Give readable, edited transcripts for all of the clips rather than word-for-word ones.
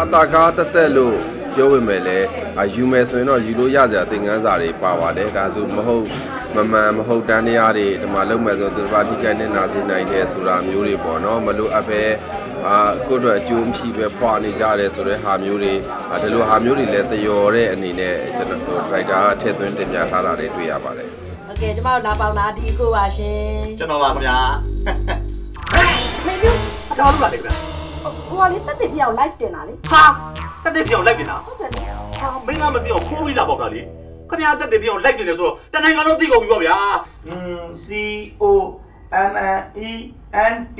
တာကားတက်တက်လို့ပြောဝင်မယ်လေယူမယ်ဆိုရင်တော့ယူလို့ရကြသင်ခန်းစာတွေပါပါတယ်ဒါဆိုမဟုတ်မမှန်မဟုတ်တန်းတရားတွေဒီမှာလုံးမယ်ဆိုသူတစ်ပါးထိခိုက်နေနာစီနိုင်တယ်ဆိုတာမျိုးတွေပေါ့နော်မလို့အပ်ပဲကိုယ့်အတွက်အကျိုးမရှိပဲပွားနေကြတယ်ဆိုတဲ့ဟာမျိုးတွေဒီလိုဟာမျိုးတွေလည်းတယော်တဲ့အနေနဲ့ကျွန်တော်တို့ writer ကထည့်သွင်းတင်ပြထားတာတွေတွေ့ရပါတယ်โอเคကျမတို့လာပေါင်းတာဒီကိုပါရှင်ကျွန်တော်ပါခင်ဗျာမင်းတို့တော်လို့ပါလေခင်ဗျာဟိုကလေတက်တက်ပြောင်း live တင်တာလေဟာတက်တက်ပြောင်း live တင်တာဟုတ်တယ်လေဟာမင်းကမသိအောင်ခိုးပြီးလာပေါ့ဗျာလေခင်ဗျာတက်တက်ပြောင်း live တင်တယ်ဆိုတော့တနိုင်ငံလုံးသိကုန်ပြီပေါ့ဗျာ COMMENT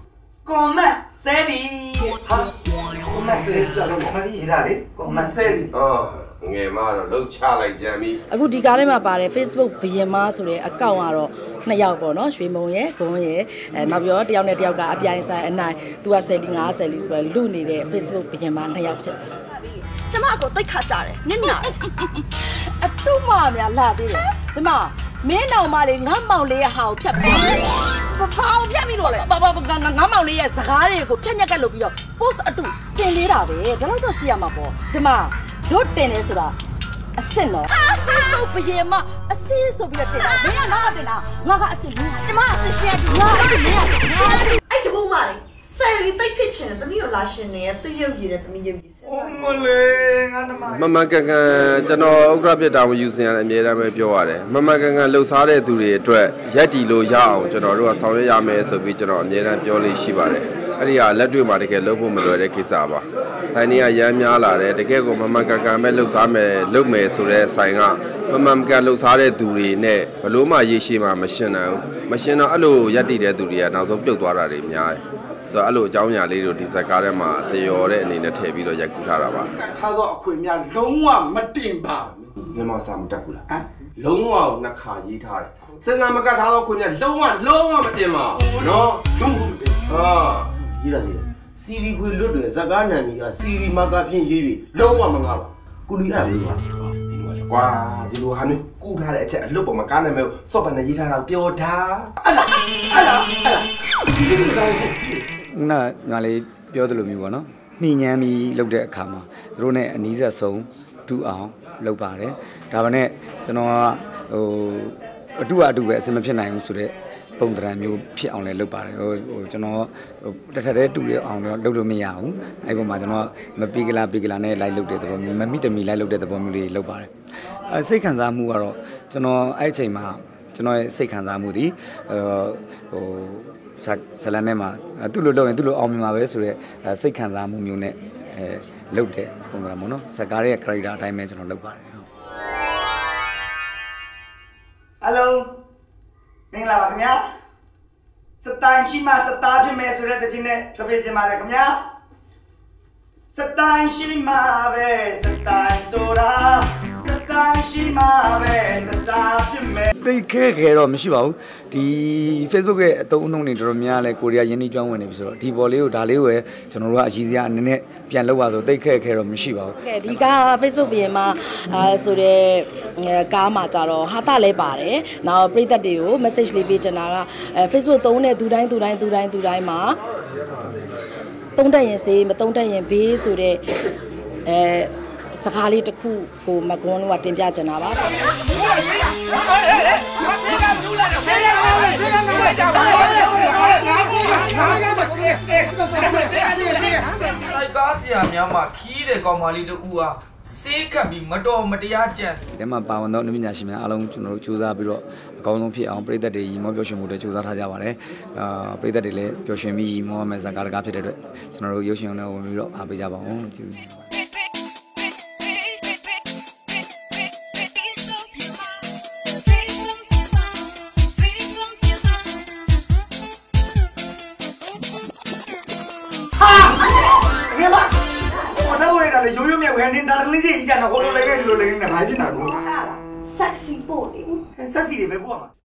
comment ဆဲဒီဟာ comment ဆဲကြတော့မကြီးရတာလေ comment ဆဲဒီငယ်မတော့လှုပ်ချလိုက်ကြပြီအခုဒီကားလေးမှာပါတယ် Facebook ဘယင်မဆိုတဲ့အကောင့်ကတော့2ယောက်ပေါ့နော်ရွှေမုံရဲ့ဂုံးရဲ့နောက်ပြီးတော့တယောက်နဲ့တယောက်ကအပြိုင်ဆိုင်အနိုင်သူက10လီ50လီဆိုပဲလူနေတဲ့ Facebook ဘယင်မ2ယောက်ဖြစ်တယ်ကျမကိုတိတ်ခါကြတယ်နင့်နာအထုမများလာသေးတယ်ဒီမှာမင်းတော်မလေးငါမောင်လေးရဲ့ဟာကိုဖြတ်ပြီးဘာအောင်ဖြတ်ပြီးတော့လဲငါမောင်လေးရဲ့စကားတွေကိုဖြတ်ညက်ကက်လုပ်ပြီးတော့ post အတူတင်လေးတာပဲဒါတော့တော့ရှိရမှာပေါ့ဒီမှာတို့တင်နေဆိုတာအစ်စ်နော် Facebook ဘယင်မအစစ်ဆိုပြီးတော့တင်တာမင်းကငါ့တင်တာငါကအစ်စ်မင်းကျမအစ်စ်ရှယ်ငါအဲ့ဒီမင်းအဲ့တဘုံမလေးဆယ်ရီတိတ်ဖြစ်ချင်တယ်တမီးတို့လာရှင်နေသူရုပ်ရည်တယ်တမီးရုပ်ရည်စမလေးငါနမမကန်ကန်ကျွန်တော်ဥက္ကဋ္ဌပြတာမယူစင်ရအမြဲတမ်းပဲပြောရတယ်မကန်ကန်လှုပ်ရှားတဲ့သူတွေအတွက်ရက်တီလို့ရအောင်ကျွန်တော်တို့ကဆောင်ရွက်ရမယ်ဆိုပြီးကျွန်တော်အမြဲတမ်းပြောလို့ရှိပါတယ်အဲ့ဒီဟာလက်တွေ့မှာတကယ်လုပ်ဖို့မလွယ်တဲ့ကိစ္စပါဆိုင်တွေကရမ်းများလာတယ်တကယ်ကိုမကန်ကန်ပဲလှုပ်ရှားမယ်လုပ်မယ်ဆိုတဲ့ဆိုင်ကမကန်လှုပ်ရှားတဲ့သူတွေနဲ့ဘလို့မှရေရှည်မှာမရှင်းနိုင်ဘူးမရှင်းတော့အဲ့လိုရက်တီတဲ့သူတွေကနောက်ဆုံးပြုတ်သွားတာတွေများတယ်ဆိုတော့အဲ့လိုအကြောင်းအရာလေးတို့ဒီဇက်ကားထဲမှာတယော်တဲ့အနေနဲ့ထည့်ပြီးတော့ရိုက်ကူးထားတာပါထားတော့အခွင့်များလုံးဝမတင်ပါဘူးမြန်မာစာမတက်ဘူးလားဟမ်လုံးဝနှစ်ခါရေးထားတယ်စင်ကမကတ်ထားတော့ခွင့်များလုံးဝမတင်ပါဘူးနော်လုံးဝမတင်ဟာရေးရတယ်စီရီခွေလွတ်တယ်ဇက်ကားနာမည်ကစီရီမာကာဖြင့်ရေးပြီးလုံးဝမငါပါကုလီအဲ့ဒါမျိုးကွာဒီလိုဟာမျိုးကူထားတဲ့အချက်အလွတ်ပေါ်မှာကားနာမည်ကိုစော့ပန်နဲ့ရေးထားတာပြောထားအဲ့လားဒီလိုမျိုးတိုင်းခုနငါလေးပြောသလိုမျိုးပေါ့နော်နှီးညမ်းပြီးလုပ်တဲ့အခါမှာသူတို့ ਨੇ အနီးဆက်ဆုံးတူအောင်လုပ်ပါတယ်ဒါပေမဲ့ကျွန်တော်ကအတူပဲအစမဖြစ်နိုင်ဘူးဆိုတော့ပုံသဏ္ဍာန်မျိုးဖြစ်အောင်လည်းလုပ်ပါတယ်ကျွန်တော်တစ်ထက်တည်းတူရအောင်တော့လုပ်လို့မရဘူးအဲ့ပေါ်မှာကျွန်တော်မပီကလာနဲ့လိုက်လုပ်တဲ့သဘောမျိုးမမိတမီလိုက်လုပ်တဲ့သဘောမျိုးတွေလုပ်ပါတယ်စိတ်ခံစားမှုကတော့ကျွန်တော်အဲ့အချိန်မှာကျွန်တော်ရဲ့စိတ်ခံစားမှုဒီဇလန်ထဲမှာသူ့လိုလုပ်ရင်သူ့လိုအောင်မြင်မှာပဲဆိုတော့စိတ်ခံစားမှုမျိုးနဲ့လုပ်တဲ့ပုံစံပေါ့နော်ဇက်ကားရဲ့ character အတိုင်းပဲကျွန်တော်လုပ်ပါတယ်ဟယ်လိုမင်္ဂလာပါခင်ဗျာစတိုင်ရှိမှစတားဖြစ်မယ်ဆိုတဲ့တခြင်းနဲ့ပြောပြခြင်းပါတယ်ခင်ဗျာစတိုင်ရှိမှပဲစတိုင်ဆိုတာစတိုင်ရှိမှပဲစတားဖြစ်မယ်တိတ်ခဲတော့မရှိပါဘူးဒီ Facebook ရဲ့အသုံးအနှုန်းတွေတော်တော်များလဲကိုရီးယားယင်းနှီးကျွမ်းဝင်နေပြီဆိုတော့ဒီဘော်လေးကိုဒါလေးကိုပဲကျွန်တော်တို့ကအကြီးစရာအနေနဲ့ပြန်လုပ်ပါဆိုတိတ်ခဲတော့မရှိပါဘူးဒီက Facebook ပြင်မှာဆိုတဲ့ကားမှာကြတော့ဟာတာလဲပါတယ်နောက်ပရိသတ်တွေကို message လေးပေးချင်တာကFacebook သုံးတဲ့သူတိုင်းမှာသုံးတတ်ရင်စေးမသုံးတတ်ရင်ဘေးဆိုတဲ့စကားလေးတစ်ခုကိုမကွန်းလုံးကတင်ပြချင်တာပါစိုက်ကားဆရာများမှာခီးတဲ့ကောင်မလေးတို့ဦးအားစေးကပ်ပြီးမတော်မတရားကြံဒီထဲမှာပါဝင်သောအနုပညာရှင်များအားလုံးကျွန်တော်တို့စူးစမ်းပြီးတော့အကောင်းဆုံးဖြစ်အောင်ပြည်သက်တွေရီမောပျော်ရွှင်မှုတွေစူးစမ်းထားကြပါတယ်ပြည်သက်တွေလည်းပျော်ရွှင်ပြီးရီမောမယ်ဇာကားတကားဖြစ်တဲ့အတွက်ကျွန်တော်တို့ရုပ်ရှင်တွေဝင်ပြီးတော့အားပေးကြပါအောင်လို့ကျေးဇူးတင်ပါတယ်ရိုးရိုးမြဝယ်နေတာတလင်းကြီးကြီးကြတော့ဟိုလိုလိုက်ခဲ့ဒီလိုလိုက်နေတာဘာဖြစ်တာလို့ sexy ပို့လေ sexy တွေပဲပို့ရမှာ